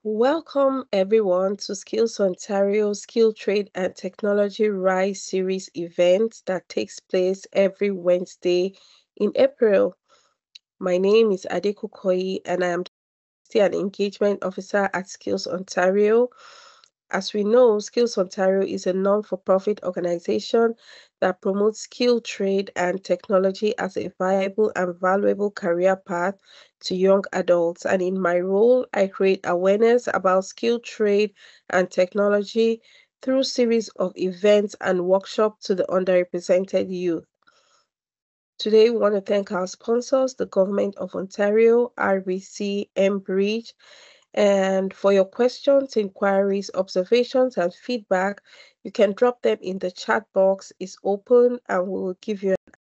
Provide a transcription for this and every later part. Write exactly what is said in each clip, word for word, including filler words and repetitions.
Welcome everyone to Skills Ontario Skill Trade and Technology Rise series event that takes place every Wednesday in April. My name is Adeku Koyi and I am an engagement officer at Skills Ontario. As we know, Skills Ontario is a non-for-profit organization that promotes skill trade and technology as a viable and valuable career path to young adults. And in my role, I create awareness about skill trade and technology through series of events and workshops to the underrepresented youth. Today, we want to thank our sponsors, the Government of Ontario, R B C, Enbridge. And for your questions, inquiries, observations, and feedback, you can drop them in the chat box. It's open and we will give you an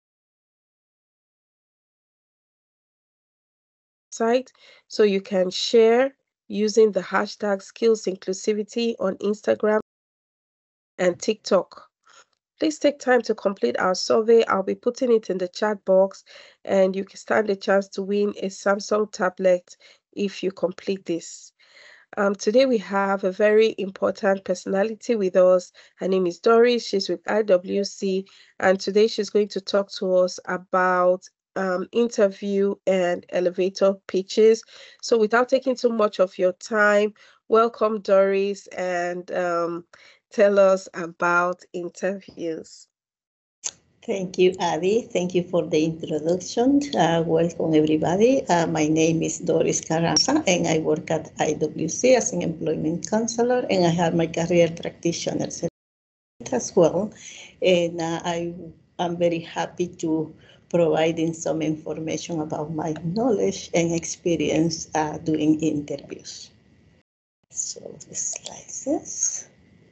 insight so you can share using the hashtag skills inclusivity on Instagram and TikTok. Please take time to complete our survey. I'll be putting it in the chat box and you can stand a chance to win a Samsung tablet if you complete this. Um, today we have a very important personality with us. Her name is Doris. She's with I W C, and today she's going to talk to us about um, interview and elevator pitches. So without taking too much of your time, welcome Doris and um, tell us about interviews. Thank you, Adi. Thank you for the introduction. Uh, welcome, everybody. Uh, my name is Doris Carranza, and I work at I W C as an employment counselor, and I have my career practitioner certificate as well. And uh, I am very happy to providing some information about my knowledge and experience uh, doing interviews. So the slides.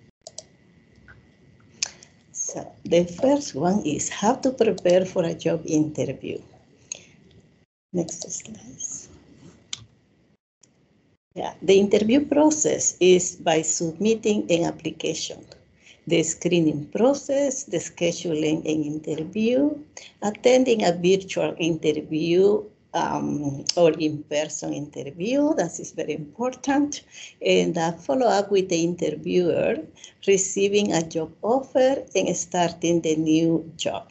So the first one is how to prepare for a job interview. Next slide. Yeah, the interview process is by submitting an application. The screening process, the scheduling an interview, attending a virtual interview um, or in-person interview, that is very important, and uh, follow up with the interviewer, receiving a job offer and starting the new job.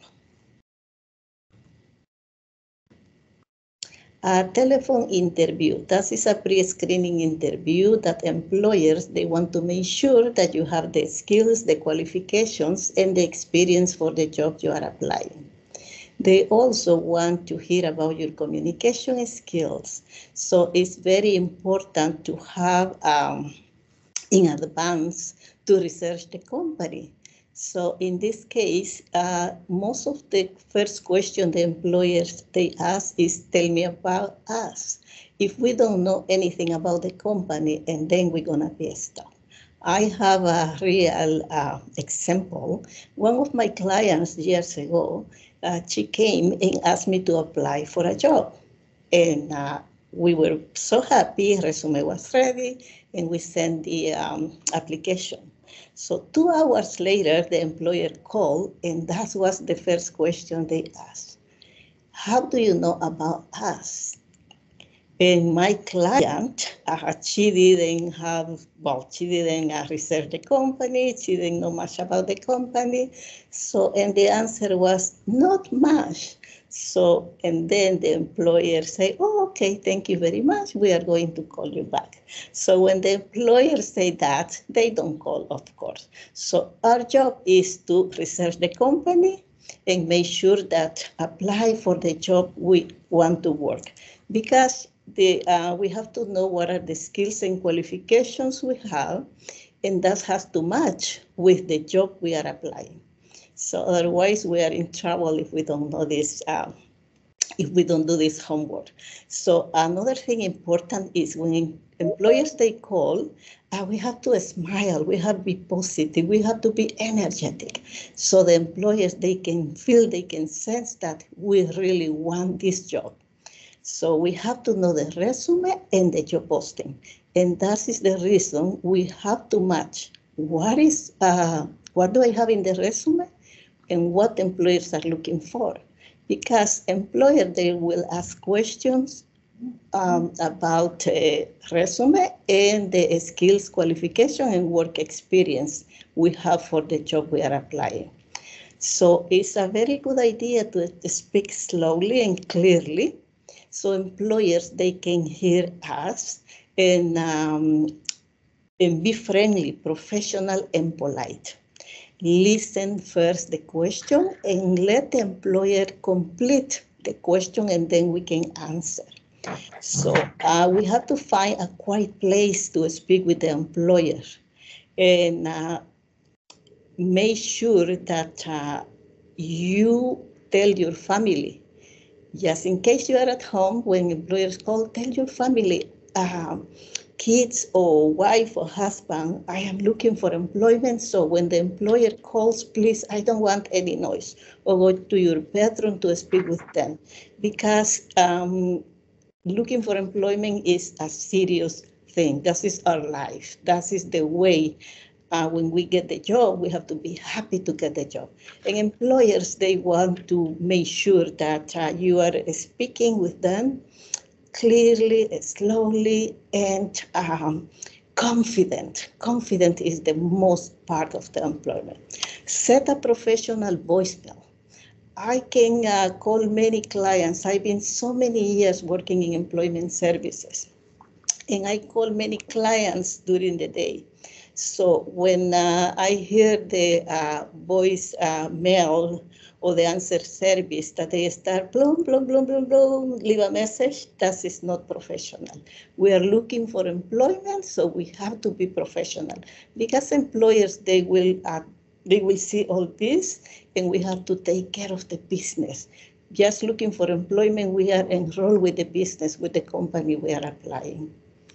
A telephone interview, that is a pre-screening interview that employers, they want to make sure that you have the skills, the qualifications, and the experience for the job you are applying. They also want to hear about your communication skills. So it's very important to have um, in advance to research the company. So in this case, uh, most of the first question the employers they ask is, tell me about us. If we don't know anything about the company, and then we're gonna be stuck. I have a real uh, example. One of my clients years ago, uh, she came and asked me to apply for a job. And uh, we were so happy, resume was ready, and we sent the um, application. So two hours later, the employer called, and that was the first question they asked. How do you know about us? And my client, uh, she didn't have, well, she didn't uh, research the company, she didn't know much about the company. So, and the answer was not much. So, and then the employer say, oh, okay, thank you very much. We are going to call you back. So when the employer say that, they don't call, of course. So our job is to research the company and make sure that apply for the job we want to work. Because the, uh, we have to know what are the skills and qualifications we have, and that has to match with the job we are applying. So otherwise, we are in trouble if we don't know this, uh, if we don't do this homework. So another thing important is when employers they call, uh, we have to smile, we have to be positive, we have to be energetic. So the employers, they can feel, they can sense that we really want this job. So we have to know the resume and the job posting. And that is the reason we have to match what is, uh, what do I have in the resume and what employers are looking for. Because employer, they will ask questions um, about uh, resume and the skills, qualification, and work experience we have for the job we are applying. So it's a very good idea to speak slowly and clearly so employers, they can hear us and, um, and be friendly, professional, and polite. Listen first the question and let the employer complete the question and then we can answer. So uh, we have to find a quiet place to speak with the employer and uh, make sure that uh, you tell your family. Just in case you are at home, when employers call, tell your family, uh, kids or wife or husband, I am looking for employment. So when the employer calls, please, I don't want any noise. Or go to your bedroom to speak with them. Because um, looking for employment is a serious thing. That is our life. That is the way. Uh, when we get the job, we have to be happy to get the job. And employers, they want to make sure that uh, you are speaking with them clearly, slowly, and um, confident. Confident is the most part of the employment. Set a professional voicemail. I can uh, call many clients. I've been so many years working in employment services, and I call many clients during the day. So when uh, I hear the uh, voice uh, mail or the answer service that they start bloom, bloom, bloom, bloom, bloom, leave a message, that is not professional. We are looking for employment, so we have to be professional. Because employers, they will uh, they will see all this, and we have to take care of the business. Just looking for employment, we are enrolled with the business, with the company we are applying.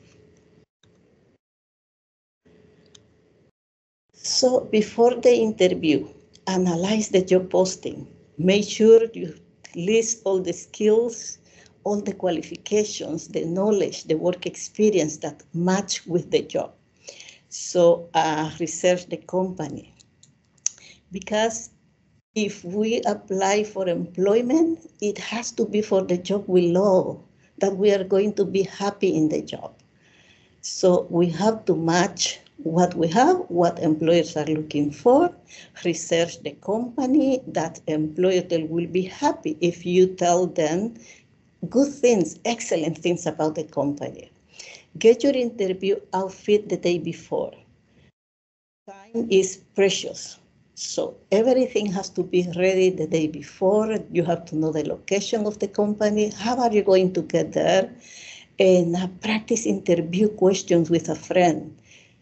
So before the interview, analyze the job posting. Make sure you list all the skills, all the qualifications, the knowledge, the work experience that match with the job. So uh, research the company. Because if we apply for employment, it has to be for the job we love, that we are going to be happy in the job. So we have to match what we have, what employers are looking for, research the company, that employer will be happy if you tell them good things, excellent things about the company. Get your interview outfit the day before. Time is precious. So everything has to be ready the day before. You have to know the location of the company. How are you going to get there? And uh, practice interview questions with a friend.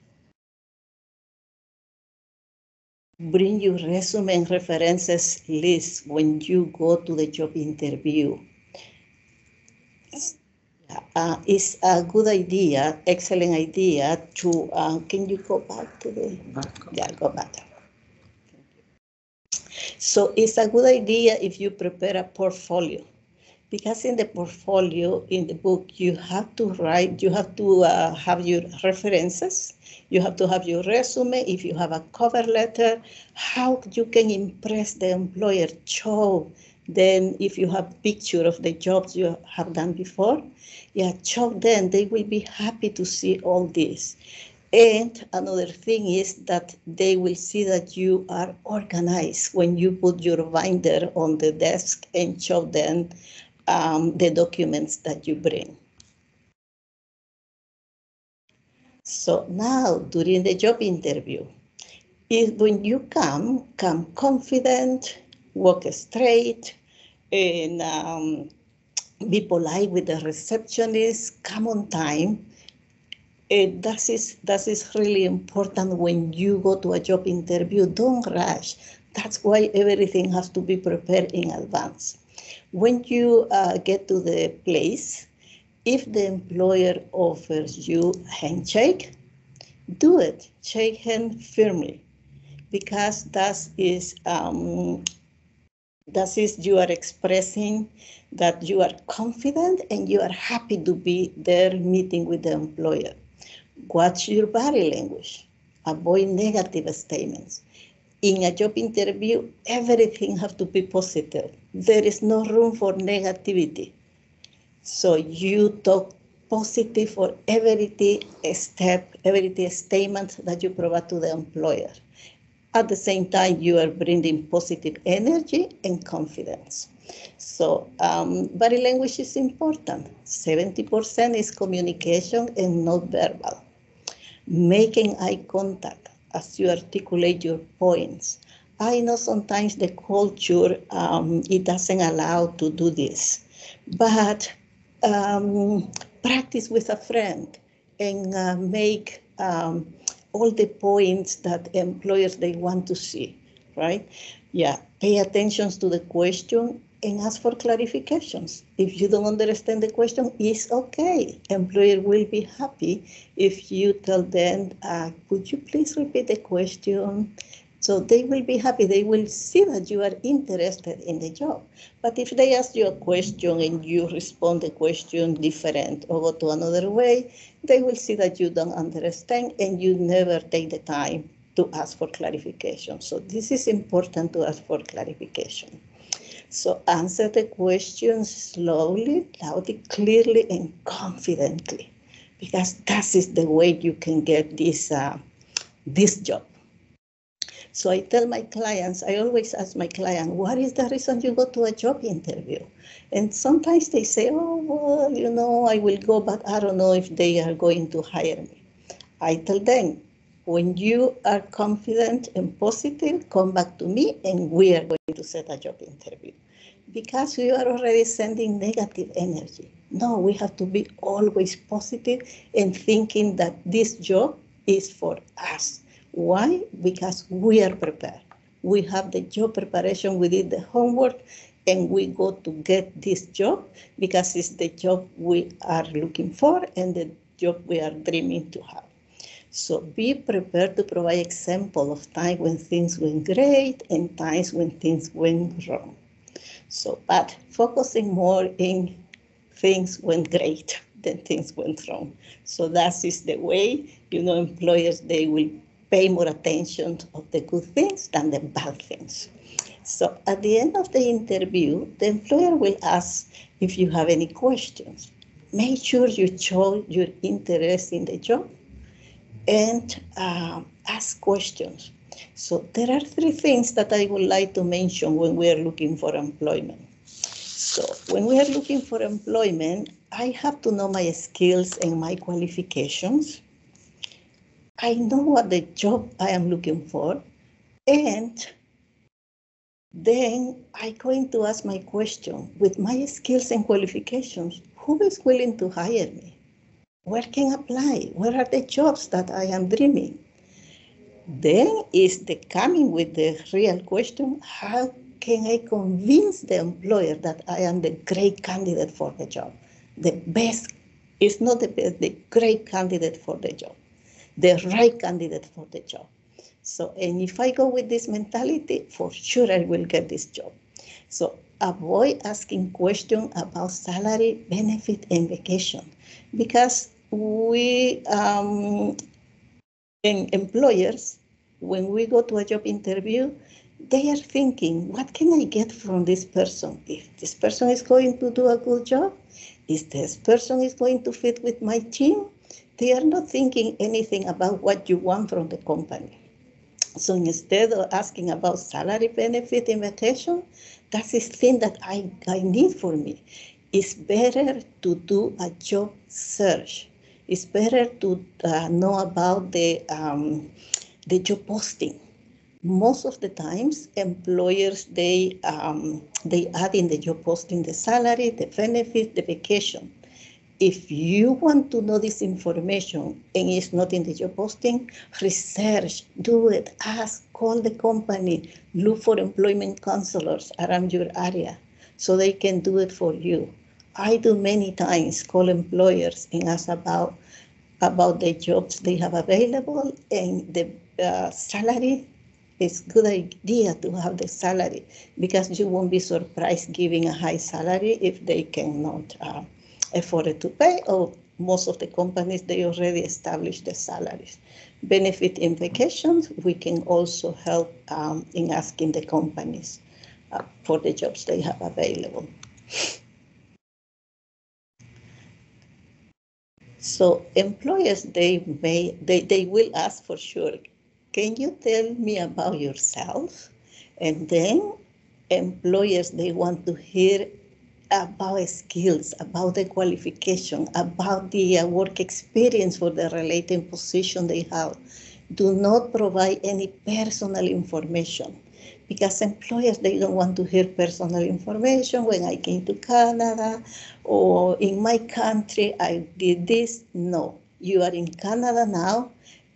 Bring your resume and references list when you go to the job interview. Uh, it's a good idea, excellent idea to, uh, can you go back to the, yeah, go back. So it's a good idea if you prepare a portfolio. Because in the portfolio, in the book, you have to write, you have to uh, have your references, you have to have your resume, if you have a cover letter, how you can impress the employer, show them if you have picture of the jobs you have done before, yeah, show them, they will be happy to see all this. And another thing is that they will see that you are organized when you put your binder on the desk and show them um, the documents that you bring. So now, during the job interview, if when you come, come confident, walk straight, and um, be polite with the receptionist, come on time. And that is, that is really important when you go to a job interview. Don't rush. That's why everything has to be prepared in advance. When you uh, get to the place, if the employer offers you a handshake, do it. Shake hand firmly, because that is um, that is you are expressing that you are confident and you are happy to be there meeting with the employer. Watch your body language. Avoid negative statements. In a job interview, everything has to be positive. There is no room for negativity. So you talk positive for every step, every statement that you provide to the employer. At the same time, you are bringing positive energy and confidence. So um, body language is important. seventy percent is communication and not verbal. Making eye contact as you articulate your points. I know sometimes the culture, um, it doesn't allow to do this, but um, practice with a friend and uh, make um, all the points that employers they want to see, right? Yeah, pay attention to the question and ask for clarifications. If you don't understand the question, it's okay. Employer will be happy if you tell them, uh, could you please repeat the question? So they will be happy. They will see that you are interested in the job. But if they ask you a question and you respond the question different or go to another way, they will see that you don't understand and you never take the time to ask for clarification. So this is important to ask for clarification. So answer the question slowly, loudly, clearly, and confidently, because that is the way you can get this uh, this job. So I tell my clients, I always ask my client, what is the reason you go to a job interview? And sometimes they say, oh, well, you know, I will go, but I don't know if they are going to hire me. I tell them, when you are confident and positive, come back to me and we are going to set a job interview. Because you are already sending negative energy. No, we have to be always positive and thinking that this job is for us. Why? Because we are prepared. We have the job preparation, we did the homework, and we go to get this job because it's the job we are looking for and the job we are dreaming to have. So be prepared to provide example of time when things went great and times when things went wrong. So, but focusing more in things went great than things went wrong. So that is the way, you know, employers, they will pay more attention of the good things than the bad things. So at the end of the interview, the employer will ask if you have any questions. Make sure you show your interest in the job and uh, ask questions. So there are three things that I would like to mention when we are looking for employment. So when we are looking for employment, I have to know my skills and my qualifications. I know what the job I am looking for, and then I'm going to ask my question with my skills and qualifications. Who is willing to hire me? Where can I apply? Where are the jobs that I am dreaming? Then is the coming with the real question, how can I convince the employer that I am the great candidate for the job? The best is not the best, the great candidate for the job, the right candidate for the job. So, and if I go with this mentality, for sure I will get this job. So avoid asking questions about salary, benefit, and vacation, because we, um, and employers, when we go to a job interview, they are thinking, what can I get from this person? If this person is going to do a good job, if this person is going to fit with my team, they are not thinking anything about what you want from the company. So instead of asking about salary, benefit, and vacation, that's the thing that I, I need for me. It's better to do a job search. It's better to uh, know about the, um, the job posting. Most of the times, employers, they, um, they add in the job posting the salary, the benefit, the vacation. If you want to know this information and it's not in the job posting, research, do it, ask, call the company, look for employment counselors around your area so they can do it for you. I do many times call employers and ask about, about the jobs they have available and the uh, salary. It's a good idea to have the salary because you won't be surprised giving a high salary if they cannot uh, afford to pay, or most of the companies, they already established the salaries. Benefit in vacations, we can also help um, in asking the companies uh, for the jobs they have available. So employers, they may, they, they will ask for sure, can you tell me about yourself? And then employers, they want to hear about skills, about the qualification, about the uh, work experience for the related position they have. Do not provide any personal information because employers, they don't want to hear personal information. When I came to Canada or in my country, I did this. No, you are in Canada now,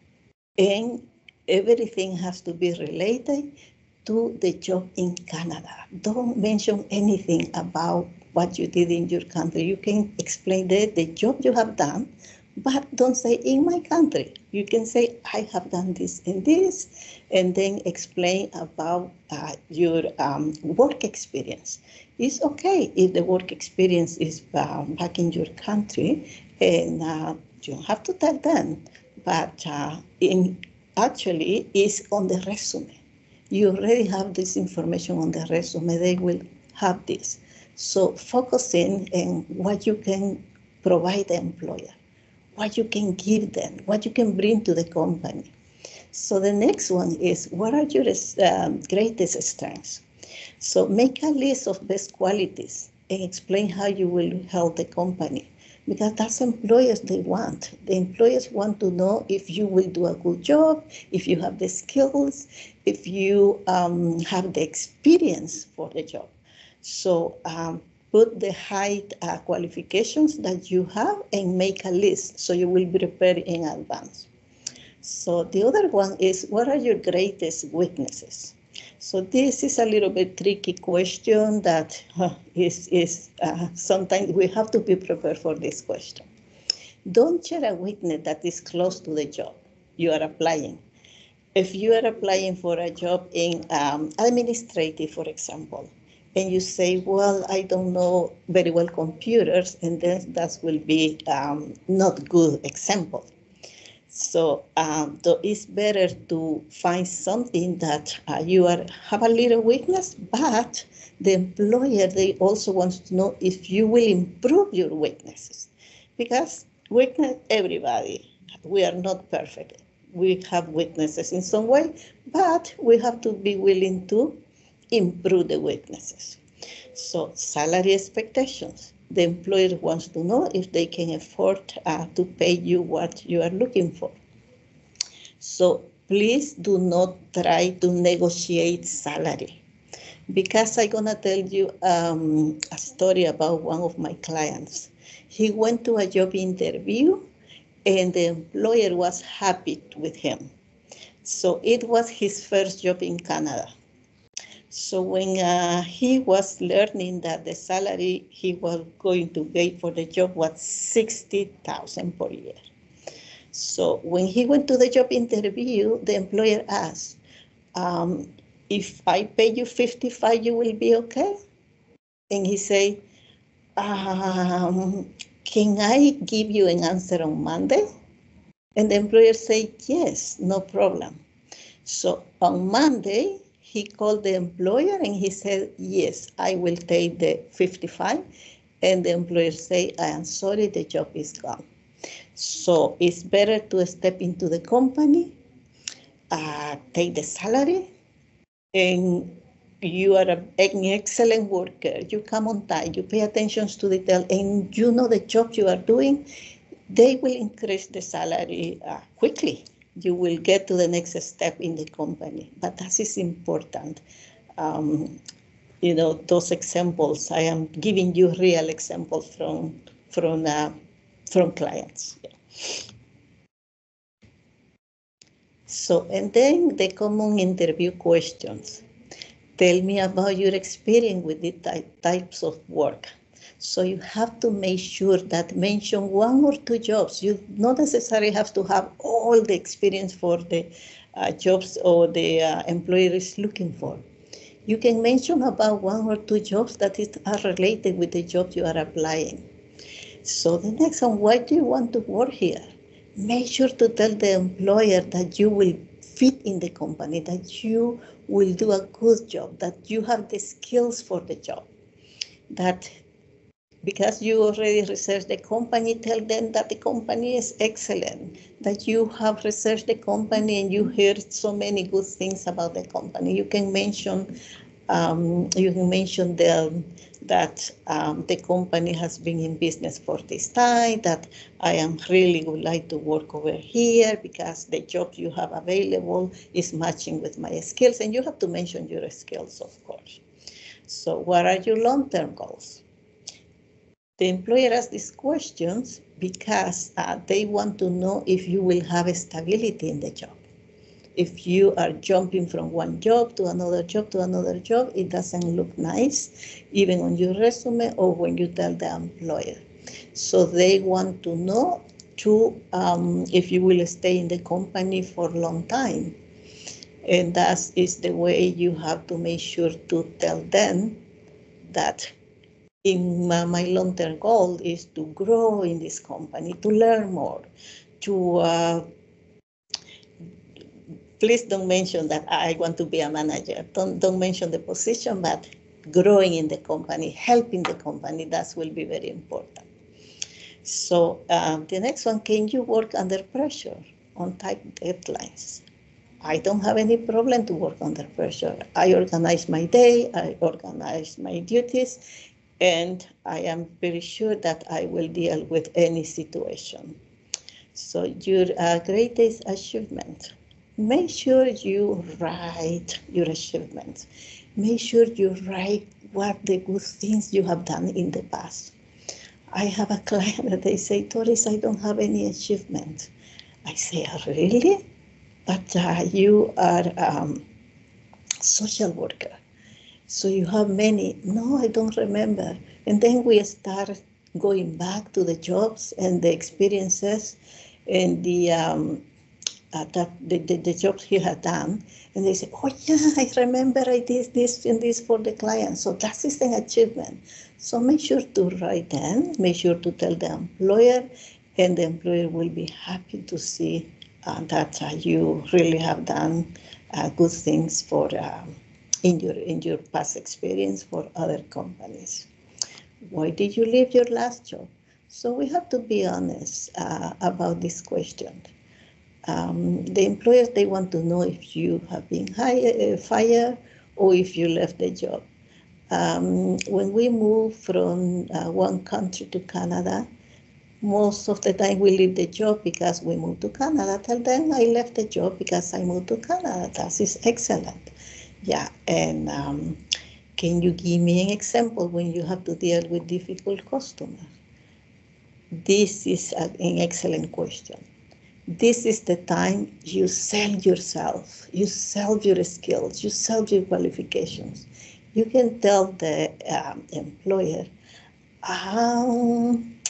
and everything has to be related to the job in Canada. Don't mention anything about what you did in your country. You can explain the, the job you have done, but don't say in my country. You can say, I have done this and this, and then explain about uh, your um, work experience. It's okay if the work experience is uh, back in your country, and uh, you don't have to tell them, but uh, in actually is on the resume. You already have this information on the resume. They will have this. So focusing on what you can provide the employer, what you can give them, what you can bring to the company. So the next one is, what are your um, greatest strengths? So make a list of best qualities and explain how you will help the company. Because that's employers they want. The employers want to know if you will do a good job, if you have the skills, if you um, have the experience for the job. So um, put the high uh, qualifications that you have and make a list so you will be prepared in advance. So the other one is, what are your greatest weaknesses? So this is a little bit tricky question that uh, is, is uh, sometimes we have to be prepared for this question. Don't share a weakness that is close to the job you are applying. If you are applying for a job in um, administrative, for example, and you say, well, I don't know very well computers, and then that will be um, not good example. So um, so it's better to find something that uh, you are have a little weakness, but the employer, they also wants to know if you will improve your weaknesses. Because weakness, everybody, we are not perfect. We have weaknesses in some way, but we have to be willing to improve the weaknesses. So salary expectations. The employer wants to know if they can afford uh, to pay you what you are looking for. So please do not try to negotiate salary. Because I'm gonna tell you um, a story about one of my clients. He went to a job interview and the employer was happy with him. So it was his first job in Canada. So when uh, he was learning that the salary he was going to get for the job was sixty thousand per year. So when he went to the job interview, the employer asked, um, if I pay you fifty-five, you will be okay? And he said, um, can I give you an answer on Monday? And the employer said, yes, no problem. So on Monday, he called the employer and he said, yes, I will take the fifty-five. And the employer said, I am sorry, the job is gone. So it's better to step into the company, uh, take the salary, and you are a, an excellent worker. You come on time, you pay attention to detail, and you know the job you are doing, they will increase the salary uh, quickly. You will get to the next step in the company. But that is important. Um, you know, those examples, I am giving you real examples from, from, uh, from clients. Yeah. So, and then the common interview questions. Tell me about your experience with the type, types of work. So you have to make sure that mention one or two jobs. You not necessarily have to have all the experience for the uh, jobs or the uh, employer is looking for. You can mention about one or two jobs that is, are related with the job you are applying. So the next one, why do you want to work here? Make sure to tell the employer that you will fit in the company, that you will do a good job, that you have the skills for the job, that because you already researched the company, tell them that the company is excellent, that you have researched the company and you heard so many good things about the company. You can mention, um, you can mention the, that um, the company has been in business for this time, that I am really would like to work over here because the job you have available is matching with my skills, and you have to mention your skills, of course. So what are your long-term goals? The employer asks these questions because uh, they want to know if you will have stability in the job. If you are jumping from one job to another job to another job, it doesn't look nice, even on your resume or when you tell the employer. So they want to know to um, if you will stay in the company for a long time. And that is the way you have to make sure to tell them that in my, my long-term goal is to grow in this company, to learn more, to uh, please don't mention that I want to be a manager. Don't, don't mention the position, but growing in the company, helping the company, that will be very important. So um, the next one, can you work under pressure on tight deadlines? I don't have any problem to work under pressure. I organize my day, I organize my duties, and I am very sure that I will deal with any situation. So your uh, greatest achievement, make sure you write your achievements. Make sure you write what the good things you have done in the past. I have a client that they say, Doris, I don't have any achievement. I say, oh, really? But uh, you are a um, social worker. So you have many. No, I don't remember. And then we start going back to the jobs and the experiences and the um, uh, that the, the, the jobs he had done. And they say, oh yeah, I remember I did this and this for the client. So that is an achievement. So make sure to write them, make sure to tell the employer, and the employer will be happy to see uh, that uh, you really have done uh, good things for um, in your in your past experience for other companies. Why did you leave your last job? So we have to be honest uh, about this question. Um, the employers, they want to know if you have been hired, uh, fired or if you left the job. Um, when we move from uh, one country to Canada, most of the time we leave the job because we moved to Canada. Tell them I left the job because I moved to Canada. That is excellent. Yeah, and um, can you give me an example when you have to deal with difficult customers? This is an excellent question. This is the time you sell yourself, you sell your skills, you sell your qualifications. You can tell the um, employer, um,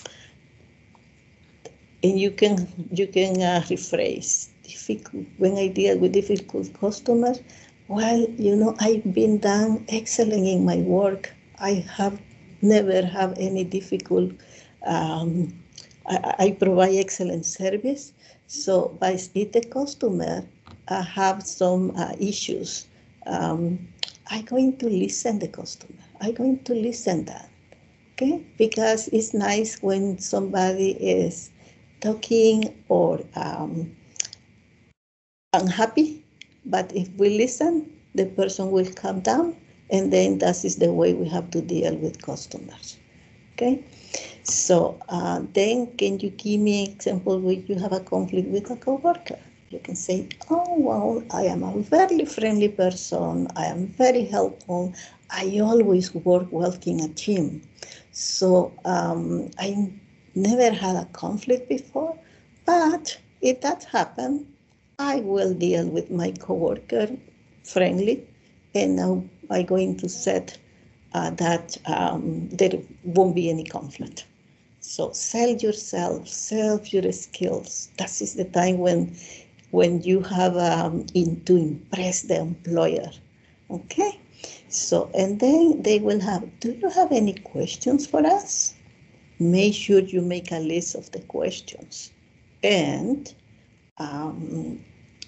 and you can you can uh, rephrase. Difficult, when I deal with difficult customers, well, you know, I've been done excellent in my work. I have never have any difficult. Um, I, I provide excellent service. So, but if the customer uh, have some uh, issues, um, I'm going to listen the customer. I'm going to listen that. Okay, because it's nice when somebody is talking or um, unhappy, but if we listen, the person will calm down, and then that is the way we have to deal with customers. Okay, so uh, then can you give me an example where you have a conflict with a coworker? You can say, oh, well, I am a very friendly person. I am very helpful. I always work well in a team. So um, I never had a conflict before, but if that happens, I will deal with my coworker friendly, and now I'm going to set uh, that um, there won't be any conflict. So sell yourself, sell your skills. That is the time when when you have um, in, to impress the employer. Okay? So, and then they will have, do you have any questions for us? Make sure you make a list of the questions. And um,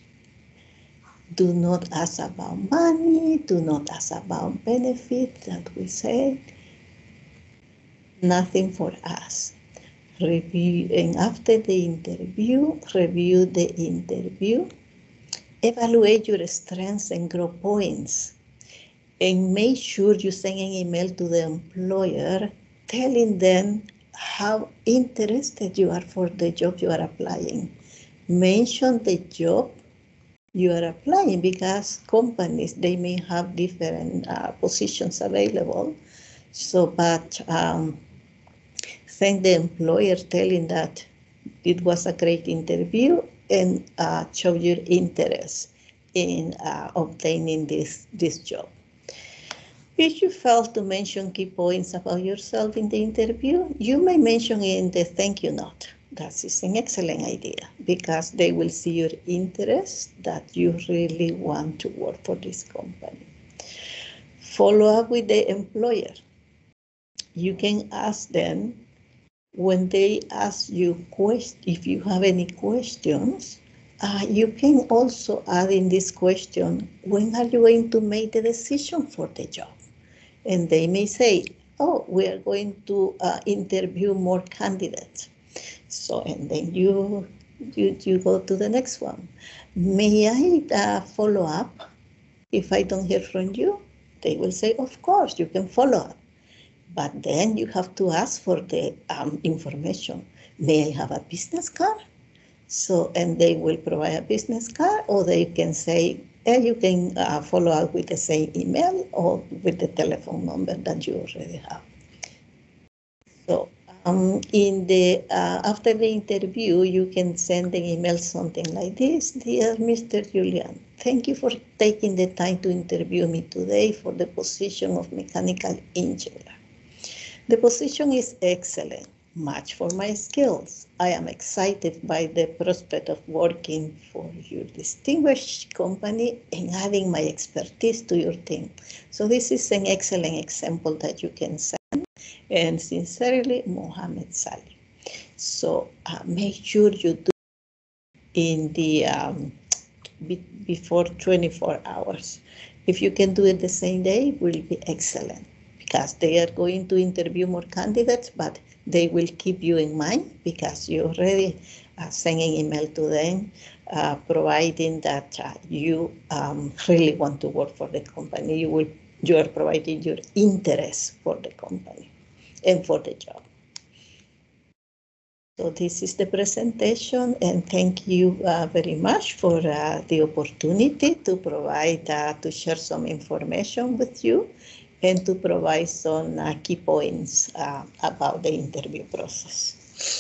do not ask about money, do not ask about benefit that we say. nothing for us. Review, and after the interview, review the interview, evaluate your strengths and growth points, and make sure you send an email to the employer telling them how interested you are for the job you are applying. Mention the job you are applying, because companies, they may have different uh, positions available. So, but um, thank the employer telling that it was a great interview, and uh, show your interest in uh, obtaining this, this job. If you fail to mention key points about yourself in the interview, you may mention it in the thank you note. That is an excellent idea, because they will see your interest, that you really want to work for this company. Follow up with the employer. You can ask them, when they ask you quest- if you have any questions, uh, you can also add in this question, when are you going to make the decision for the job? And they may say, oh, we are going to uh, interview more candidates. So, and then you, you, you go to the next one. May I uh, follow up if I don't hear from you? They will say, of course, you can follow up. But then you have to ask for the um, information. May I have a business card? So, and they will provide a business card, or they can say, eh, you can uh, follow up with the same email or with the telephone number that you already have. So, um, in the uh, after the interview, you can send an email something like this: Dear Mister Julian, thank you for taking the time to interview me today for the position of mechanical engineer. The position is excellent, much for my skills. I am excited by the prospect of working for your distinguished company and adding my expertise to your team. So this is an excellent example that you can send. And sincerely, Mohammed Salih. So uh, make sure you do in the um, be, before twenty-four hours. If you can do it the same day, it will be excellent, because they are going to interview more candidates, but they will keep you in mind because you already uh, sent an email to them, uh, providing that uh, you um, really want to work for the company. You will, you are providing your interest for the company and for the job. So this is the presentation, and thank you uh, very much for uh, the opportunity to provide, uh, to share some information with you and to provide some uh, key points uh, about the interview process.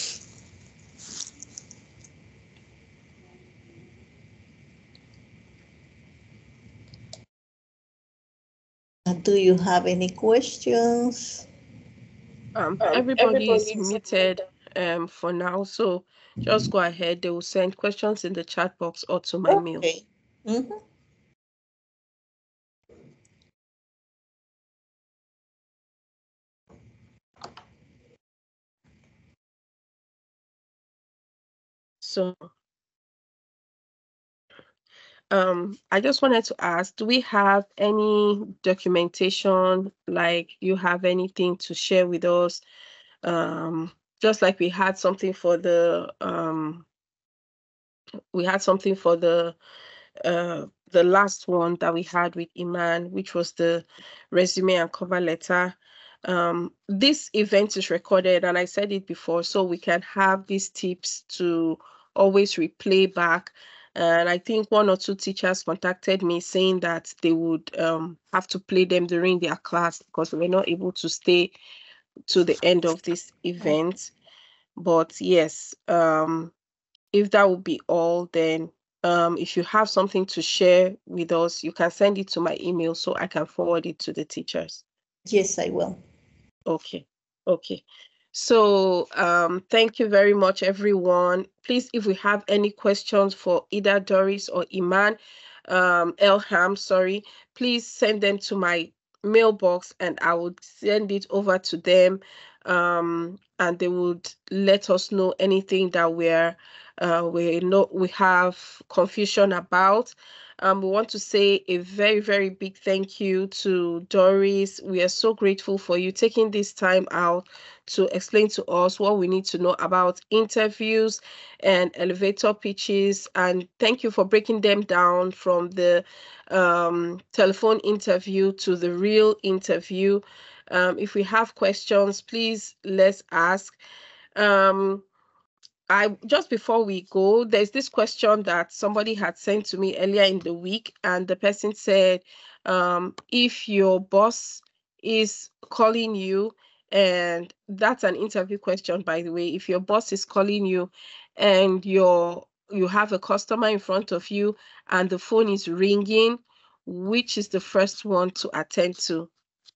Uh, do you have any questions? Um, Um, everybody is everybody is muted um for now, so just go ahead. They will send questions in the chat box or to my mail. okay. Mm-hmm. So um I just wanted to ask, do we have any documentation, like you have anything to share with us? Um, just like we had something for the um we had something for the uh the last one that we had with Iman, which was the resume and cover letter. Um, this event is recorded, and I said it before, so we can have these tips to always replay back. And I think one or two teachers contacted me saying that they would um, have to play them during their class because we were not able to stay to the end of this event. But yes, um, if that would be all, then um, if you have something to share with us, you can send it to my email so I can forward it to the teachers. Yes, I will. Okay. Okay. So um, thank you very much, everyone. Please, if we have any questions for either Doris or Iman, um, Elham, sorry, please send them to my mailbox and I would send it over to them. Um, and they would let us know anything that we're uh, we know we have confusion about. Um, we want to say a very, very big thank you to Doris. We are so grateful for you taking this time out to explain to us what we need to know about interviews and elevator pitches. And thank you for breaking them down from the um, telephone interview to the real interview. Um, if we have questions, please let's ask. Um, I just before we go, there's this question that somebody had sent to me earlier in the week, and the person said, um, if your boss is calling you, and that's an interview question, by the way, if your boss is calling you and you're you have a customer in front of you and the phone is ringing, which is the first one to attend to?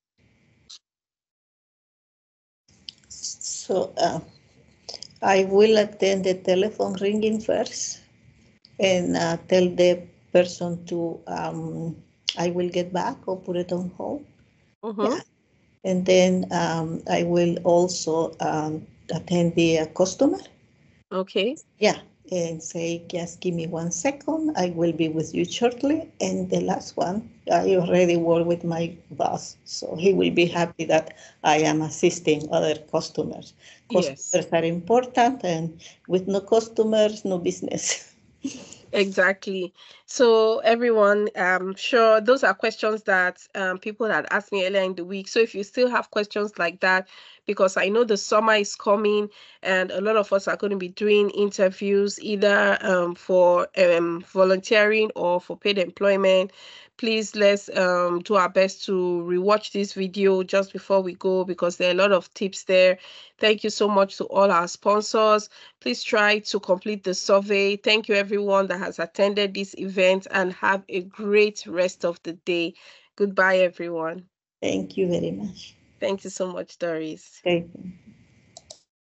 So uh, I will attend the telephone ringing first and uh, tell the person to, um, I will get back or put it on hold. Mm-hmm. Yeah. And then um, I will also um, attend the uh, customer. Okay. Yeah. And say, just give me one second. I will be with you shortly. And the last one, I already work with my boss. So he will be happy that I am assisting other customers. Yes. Customers are important, and with no customers, no business. Exactly. So everyone, I'm sure those are questions that um, people had asked me earlier in the week. So if you still have questions like that, because I know the summer is coming and a lot of us are going to be doing interviews either um, for um, volunteering or for paid employment, please let's um, do our best to rewatch this video just before we go, because there are a lot of tips there. Thank you so much to all our sponsors. Please try to complete the survey. Thank you, everyone that has attended this event, and have a great rest of the day. Goodbye, everyone. Thank you very much. Thank you so much, Doris. Okay.